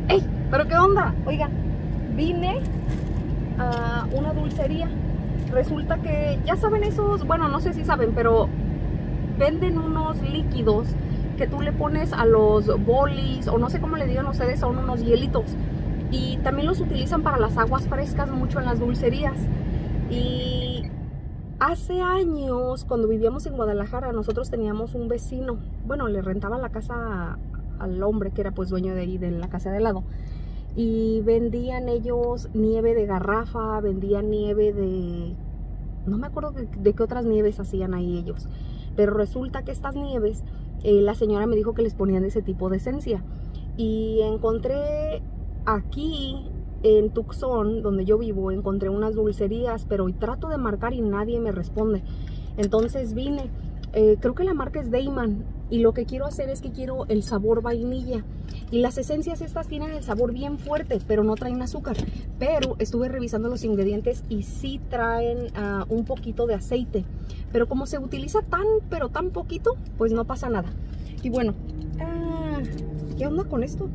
¡Ey! ¿Pero qué onda? Oigan, vine a una dulcería. Resulta que, ya saben esos, bueno, no sé si saben, pero venden unos líquidos que tú le pones a los bolis, o no sé cómo le digan ustedes, son unos hielitos. Y también los utilizan para las aguas frescas mucho en las dulcerías. Y hace años, cuando vivíamos en Guadalajara, nosotros teníamos un vecino. Bueno, le rentaba la casa al hombre que era pues dueño de ahí, de la casa de al lado. Y vendían ellos nieve de garrafa, vendían nieve de... no me acuerdo de qué otras nieves hacían ahí ellos. Pero resulta que estas nieves, la señora me dijo que les ponían ese tipo de esencia. Y encontré aquí en Tucson, donde yo vivo, encontré unas dulcerías, pero hoy trato de marcar y nadie me responde. Entonces vine, creo que la marca es Dayman, y lo que quiero hacer es que quiero el sabor vainilla. Y las esencias estas tienen el sabor bien fuerte, pero no traen azúcar. Pero estuve revisando los ingredientes y sí traen un poquito de aceite. Pero como se utiliza pero tan poquito, pues no pasa nada. Y bueno, ¿qué onda con esto?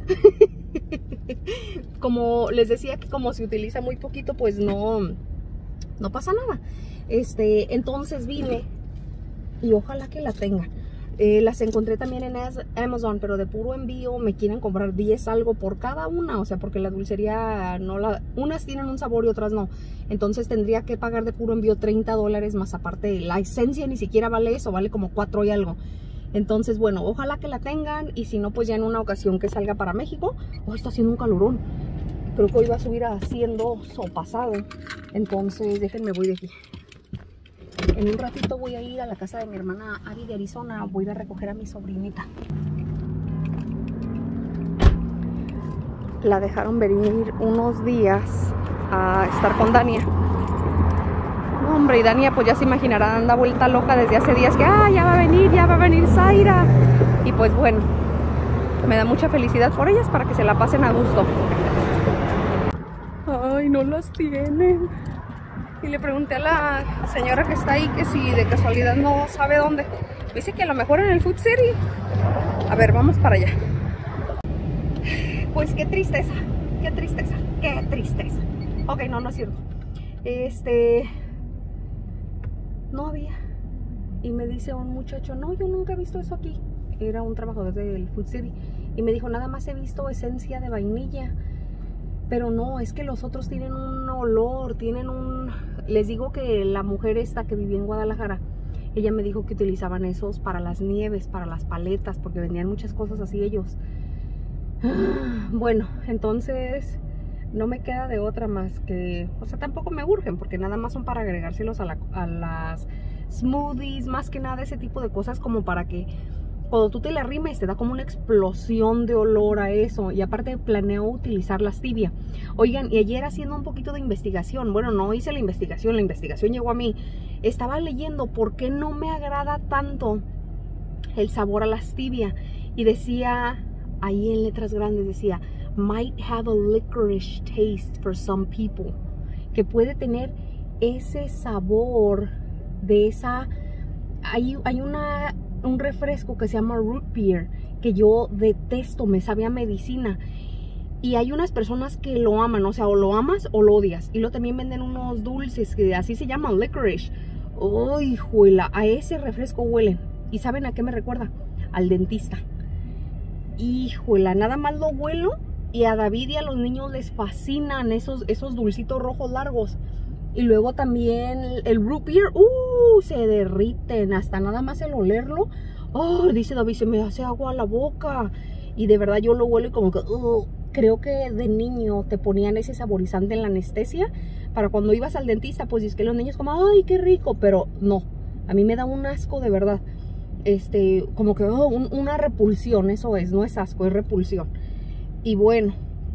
Como les decía, que como se utiliza muy poquito, pues no pasa nada. Entonces vine y ojalá que la tengan. Las encontré también en Amazon, pero de puro envío me quieren cobrar 10 algo por cada una. O sea, porque la dulcería unas tienen un sabor y otras no. Entonces tendría que pagar de puro envío $30 más aparte. La esencia ni siquiera vale eso, vale como 4 y algo. Entonces, bueno, ojalá que la tengan. Y si no, pues ya en una ocasión que salga para México. Oh, está haciendo un calorón. Creo que hoy va a subir a 100 o pasado. Entonces, déjenme, voy de aquí. En un ratito voy a ir a la casa de mi hermana Ari de Arizona. Voy a ir a recoger a mi sobrinita. La dejaron venir unos días a estar con Dania. No, hombre, y Dania pues ya se imaginará, anda vuelta loca desde hace días que ya va a venir Zaira. Y pues bueno, me da mucha felicidad por ellas para que se la pasen a gusto. Ay, no las tienen. Y le pregunté a la señora que está ahí que si de casualidad no sabe dónde. Dice que a lo mejor en el Food City. A ver, vamos para allá. Pues qué tristeza, qué tristeza, qué tristeza. Ok, no es cierto. No había. Y me dice un muchacho, no, yo nunca he visto eso aquí. Era un trabajador del Food City. Y me dijo, nada más he visto esencia de vainilla. Pero no, es que los otros tienen un olor, Les digo que la mujer esta que vivía en Guadalajara, ella me dijo que utilizaban esos para las nieves, para las paletas, porque vendían muchas cosas así ellos. Bueno, entonces no me queda de otra más que... O sea, tampoco me urgen, porque nada más son para agregárselos a las smoothies, más que nada ese tipo de cosas, como para que... cuando tú te la rimes te da como una explosión de olor a eso. Y aparte planeo utilizar la stevia. Oigan, y ayer haciendo un poquito de investigación, bueno, no hice la investigación llegó a mí. Estaba leyendo por qué no me agrada tanto el sabor a la stevia. Y decía, ahí en letras grandes decía, might have a licorice taste for some people. Que puede tener ese sabor de esa... Hay un refresco que se llama root beer, que yo detesto, me sabe a medicina. Y hay unas personas que lo aman, o sea, o lo amas o lo odias. Y luego también venden unos dulces que así se llaman, licorice. ¡Uy, juela! A ese refresco huelen. ¿Y saben a qué me recuerda? Al dentista. Híjola, nada más lo huelo. Y a David y a los niños les fascinan esos dulcitos rojos largos. Y luego también el root beer, se derriten, hasta nada más el olerlo. Dice David, se me hace agua a la boca. Y de verdad yo lo huelo y como que, creo que de niño te ponían ese saborizante en la anestesia. Para cuando ibas al dentista, pues es que los niños como, ¡ay, qué rico! Pero no, a mí me da un asco de verdad. Como que, una repulsión, eso es, no es asco, es repulsión. Y bueno,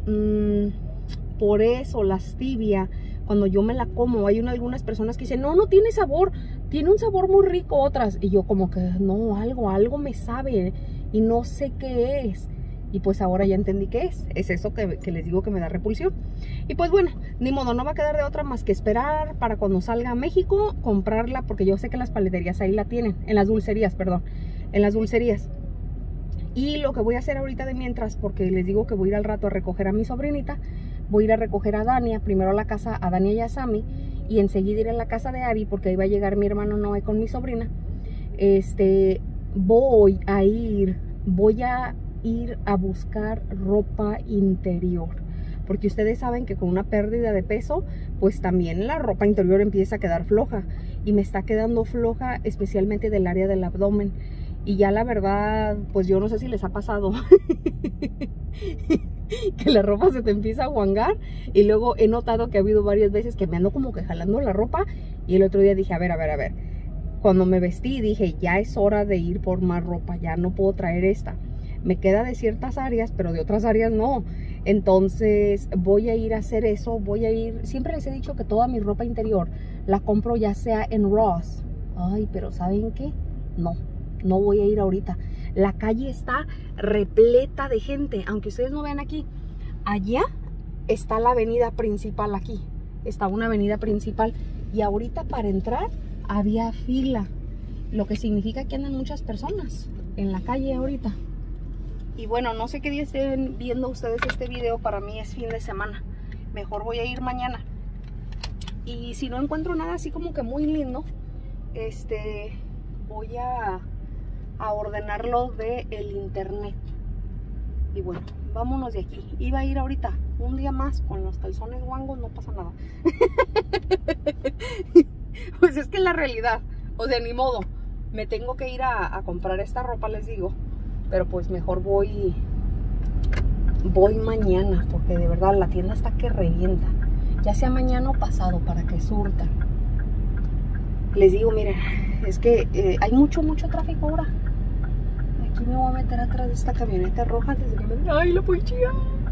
por eso la stevia... Cuando yo me la como, hay algunas personas que dicen, no tiene sabor, tiene un sabor muy rico, otras. Y yo como que, no, algo me sabe y no sé qué es. Y pues ahora ya entendí qué es. Es eso que les digo que me da repulsión. Y pues bueno, ni modo, no va a quedar de otra más que esperar para cuando salga a México, comprarla, porque yo sé que las paleterías ahí la tienen, en las dulcerías, perdón, en las dulcerías. Y lo que voy a hacer ahorita de mientras, porque les digo que voy a ir al rato a recoger a mi sobrinita, voy a ir a recoger a Dania, primero a la casa, a Dania y a Sammy, y enseguida ir a la casa de Abby, porque ahí va a llegar mi hermano Noé con mi sobrina. Voy a ir a buscar ropa interior, porque ustedes saben que con una pérdida de peso, pues también la ropa interior empieza a quedar floja, y me está quedando floja especialmente del área del abdomen. Y ya la verdad, pues yo no sé si les ha pasado que la ropa se te empieza a guangar. Y luego he notado que ha habido varias veces que me ando como que jalando la ropa. Y el otro día dije, a ver. Cuando me vestí dije, ya es hora de ir por más ropa, ya no puedo traer esta. Me queda de ciertas áreas, pero de otras áreas no. Entonces voy a ir a hacer eso, siempre les he dicho que toda mi ropa interior la compro ya sea en Ross. Ay, pero ¿saben qué? No voy a ir ahorita. La calle está repleta de gente. Aunque ustedes no vean aquí, allá está la avenida principal. Aquí está una avenida principal. Y ahorita para entrar había fila. Lo que significa que andan muchas personas en la calle ahorita. Y bueno, no sé qué día estén viendo ustedes este video. Para mí es fin de semana. Mejor voy a ir mañana. Y si no encuentro nada así como que muy lindo, voy a ordenarlo de el internet. Y bueno, vámonos de aquí. Iba a ir ahorita un día más con los calzones guangos, no pasa nada. Pues es que la realidad, o sea, ni modo, me tengo que ir a comprar esta ropa, les digo. Pero pues mejor voy mañana, porque de verdad la tienda está que revienta. Ya sea mañana o pasado, para que surta. Les digo, miren, es que hay mucho tráfico ahora. Aquí me voy a meter atrás de esta camioneta roja antes de que me... ¡Ay, la policía!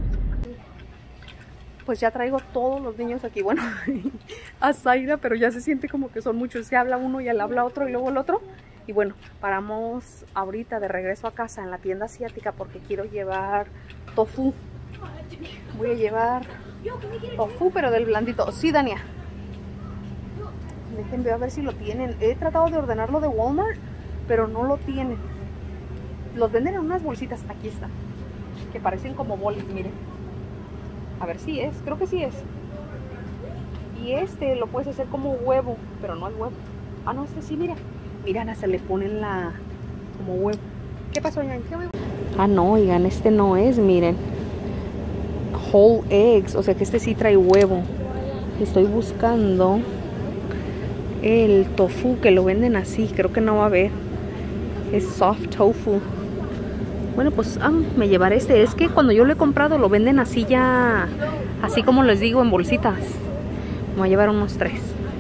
Pues ya traigo todos los niños aquí. Bueno, a Zaira, pero ya se siente como que son muchos. Se habla uno y él habla otro y luego el otro. Y bueno, paramos ahorita de regreso a casa en la tienda asiática porque quiero llevar tofu. Voy a llevar tofu, pero del blandito. Sí, Dania. Déjenme a ver si lo tienen. He tratado de ordenarlo de Walmart, pero no lo tienen. Los venden en unas bolsitas. Aquí está. Que parecen como bolis, miren. A ver si es. Creo que sí es. Y lo puedes hacer como huevo, pero no es huevo. Ah, no, sí, mira. Miren, hasta le ponen como huevo. ¿Qué pasó, Yan? ¿Qué huevo? Ah, no, oigan, no es, miren. Whole eggs. O sea que sí trae huevo. Estoy buscando el tofu, que lo venden así. Creo que no va a haber. Es soft tofu. Bueno, pues me llevaré Es que cuando yo lo he comprado lo venden así ya, así como les digo, en bolsitas. Me voy a llevar unos 3.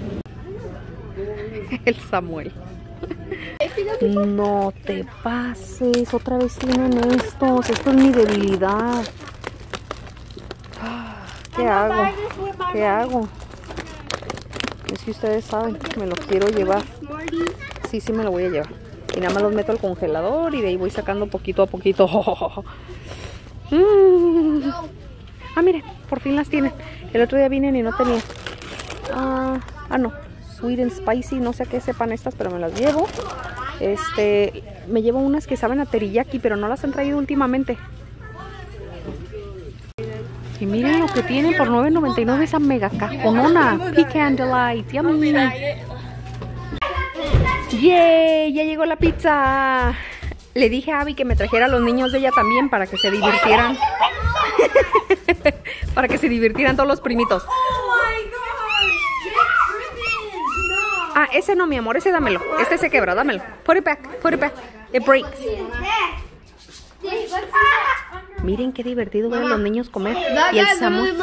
El Samuel. No te pases, otra vez tienen estos. Esto es mi debilidad. ¿Qué hago? ¿Qué hago? Es que ustedes saben, me los quiero llevar. Sí, me lo voy a llevar. Y nada más los meto al congelador y de ahí voy sacando poquito a poquito. Ah, miren, por fin las tienen. El otro día vine y no tenía. No. Sweet and spicy, no sé a qué sepan estas, pero me las llevo. Me llevo unas que saben a teriyaki, pero no las han traído últimamente. Y miren lo que tienen por $9.99 esa mega cajonona. Pecan Delight, yummy. ¡Yay! Ya llegó la pizza. Le dije a Abby que me trajera a los niños de ella también para que se divirtieran. Para que se divirtieran todos los primitos. Ah, ese no, mi amor, ese dámelo. Este se quebra, dámelo. Put it back. It breaks. Miren qué divertido ver a los niños comer. Y el Samuel.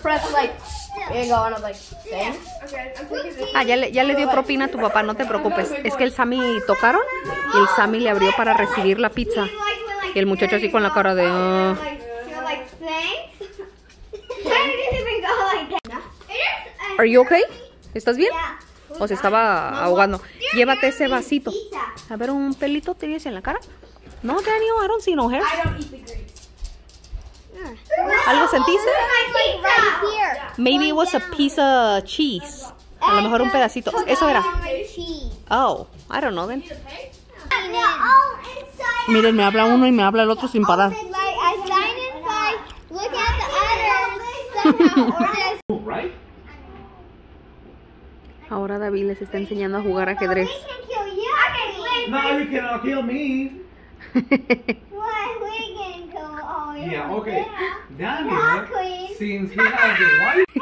Ya le dio propina a tu papá, no te preocupes. Es que el Sammy tocaron y el Sammy le abrió para recibir la pizza. Y el muchacho así con la cara de... Are you okay? ¿Estás bien? O se estaba ahogando. Llévate ese vasito. A ver, un pelito te ves en la cara. No, Daniel, I don't see no hair. ¿Algo sentiste? Maybe it was a piece of cheese. A lo mejor un pedacito. Eso era. Oh, I don't know then. Miren, me habla uno y me habla el otro sin parar. Ahora David les está enseñando a jugar ajedrez. No, you cannot kill me. Yeah, okay. Daniel, since he has a wife.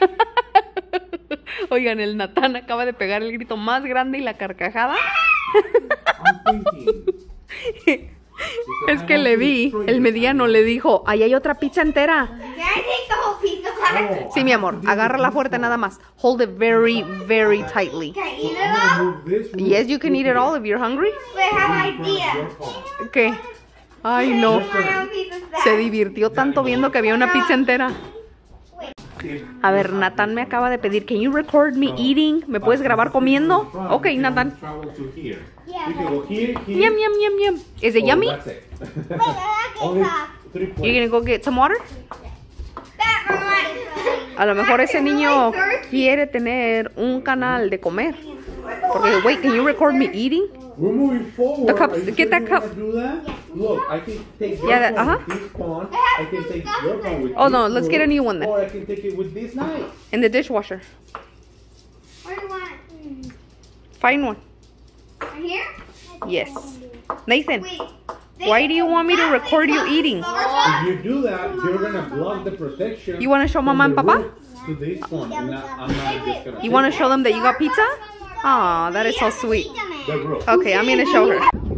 Oigan, el Natán acaba de pegar el grito más grande y la carcajada. I'm thinking. Es que le vi, el mediano le dijo, ahí hay otra pizza entera. Sí, mi amor, agárrala fuerte nada más. Hold it very, very tightly. Yes, you can eat it all if you're hungry. ¿Qué? Ay, no. Se divirtió tanto viendo que había una pizza entera. A ver, Natán me acaba de pedir, can you record me eating? ¿Me puedes grabar comiendo? Ok, Natán. Yum, yum, yum, yum. Is it yummy? You gonna go get some water? A lo mejor ese niño quiere tener un canal de comer. Porque, wait, can you record me eating? We're moving forward. The cups, get that cup. Look, I can take your Yeah, phone with this phone. I can take your phone with Oh this no, let's get a new one then. Or I can take it with this knife. In the dishwasher. Where do you want? Find one. Right here? Yes. Nathan, Wait. why do you want me to record you eating? If you do that, you're gonna block the protection. You want to show from Mama and the Papa? roof to this phone, and I'm not just gonna. You want to show them that you got pizza? Aw, that is so sweet. The roof. Okay, I'm gonna show her.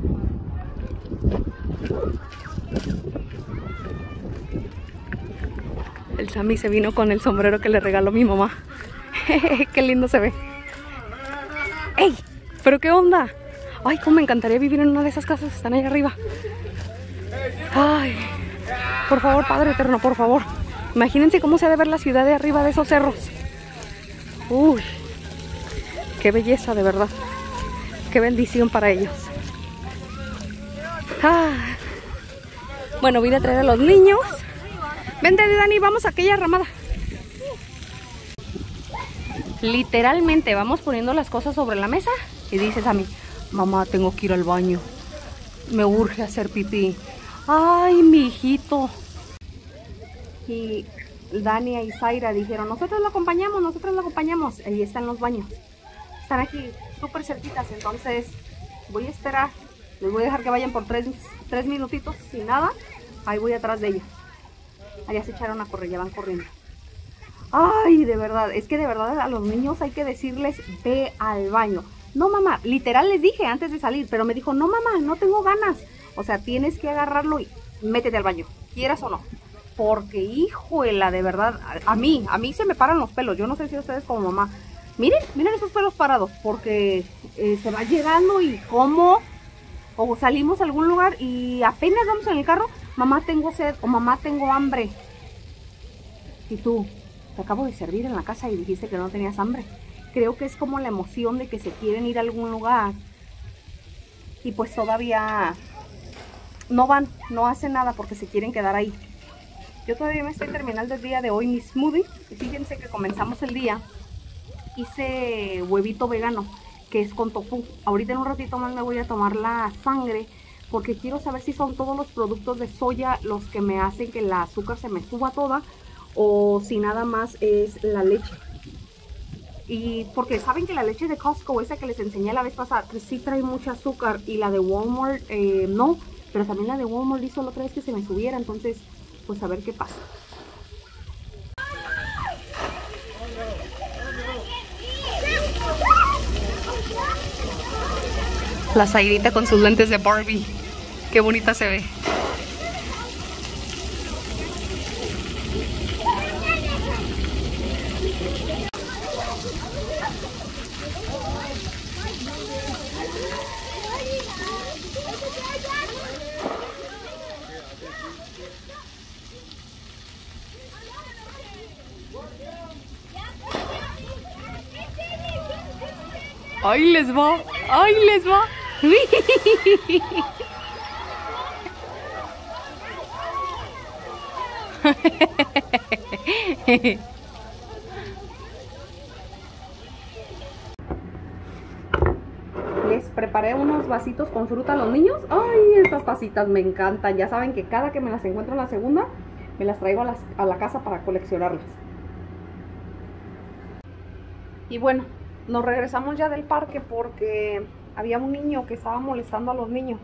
El Sammy se vino con el sombrero que le regaló mi mamá. Qué lindo se ve. ¡Ey! ¿Pero qué onda? Ay, cómo me encantaría vivir en una de esas casas. Están ahí arriba. Ay, por favor, Padre Eterno, por favor. Imagínense cómo se ha de ver la ciudad de arriba de esos cerros. Uy, qué belleza, de verdad. Qué bendición para ellos. Ah. Bueno, voy a traer a los niños. Vente, Dani, vamos a aquella ramada. Literalmente vamos poniendo las cosas sobre la mesa y dices a mí, mamá, tengo que ir al baño. Me urge hacer pipí. Ay, mi hijito. Y Dania y Zaira dijeron, nosotros lo acompañamos. Ahí están los baños. Están aquí súper cerquitas, entonces voy a esperar. Les voy a dejar que vayan por 3 minutitos sin nada. Ahí voy atrás de ellos. Allá se echaron a correr, ya van corriendo. Ay, de verdad, es que de verdad a los niños hay que decirles, ve al baño. No, mamá, literal les dije antes de salir, pero me dijo, no, mamá, no tengo ganas. O sea, tienes que agarrarlo y métete al baño, quieras o no. Porque, híjole, de verdad, a mí se me paran los pelos. Yo no sé si ustedes como mamá. Miren esos pelos parados, porque se va llegando y cómo. O salimos a algún lugar y apenas vamos en el carro, mamá, tengo sed o mamá, tengo hambre. Y tú, te acabo de servir en la casa y dijiste que no tenías hambre. Creo que es como la emoción de que se quieren ir a algún lugar y pues todavía no van, no hacen nada porque se quieren quedar ahí. Yo todavía me estoy terminando el día de hoy mi smoothie. Y fíjense que comenzamos el día, hice huevito vegano, que es con tofu. Ahorita en un ratito más me voy a tomar la sangre porque quiero saber si son todos los productos de soya los que me hacen que el azúcar se me suba toda o si nada más es la leche. Y porque saben que la leche de Costco, esa que les enseñé la vez pasada, que sí trae mucho azúcar, y la de Walmart no, pero también la de Walmart hizo la otra vez que se me subiera, entonces pues a ver qué pasa. La Zairita con sus lentes de Barbie. Qué bonita se ve. ¡Ahí les va! ¡Ahí les va! Les preparé preparé unos vasitos con fruta a los niños. Ay, estas tacitas me encantan. Ya saben que cada que me las encuentro en la segunda, me las traigo a la casa para coleccionarlas. Y bueno, nos regresamos ya del parque porque había un niño que estaba molestando a los niños.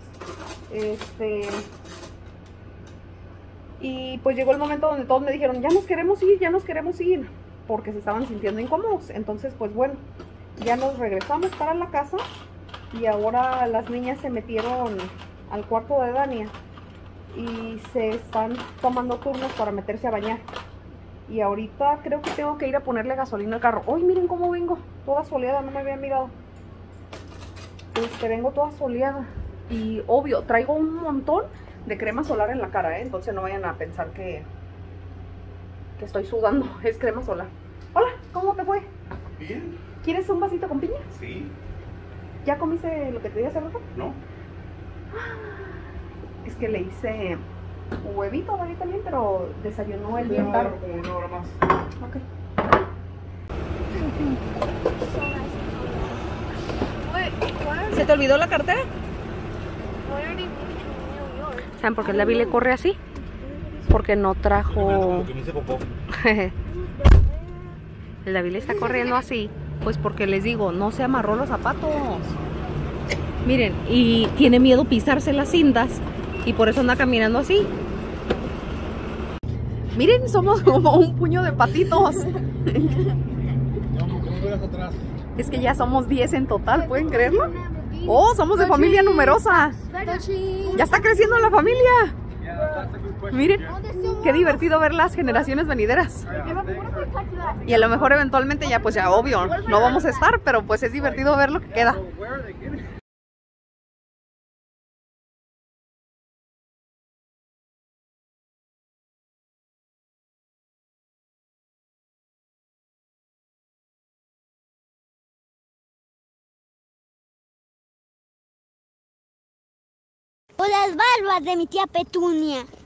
Y pues llegó el momento donde todos me dijeron, ya nos queremos ir, porque se estaban sintiendo incómodos. Entonces, pues bueno, ya nos regresamos para la casa y ahora las niñas se metieron al cuarto de Dania y se están tomando turnos para meterse a bañar. Y ahorita creo que tengo que ir a ponerle gasolina al carro. ¡Ay, miren cómo vengo! Toda soleada, no me había mirado. Vengo toda soleada. Y obvio, traigo un montón de crema solar en la cara, entonces no vayan a pensar que estoy sudando. Es crema solar. Hola, ¿cómo te fue? Bien. ¿Quieres un vasito con piña? Sí. ¿Ya comiste lo que te di hace rato? No. Es que le hice un huevito a David también, pero desayunó el bien tarde. Como una hora más. Ok. ¿Se te olvidó la cartera? ¿Saben por qué el David le corre así? Porque no trajo... Porque me hice popó. El David le está corriendo así, pues porque les digo, no se amarró los zapatos. Miren, y tiene miedo pisarse las cintas y por eso anda caminando así. Miren, somos como un puño de patitos. Es que ya somos 10 en total, ¿pueden creerlo? Oh, somos de familia numerosa. Ya está creciendo la familia. Miren, qué divertido ver las generaciones venideras. Y a lo mejor eventualmente ya, pues ya obvio, no vamos a estar, pero pues es divertido ver lo que queda. O las barbas de mi tía Petunia.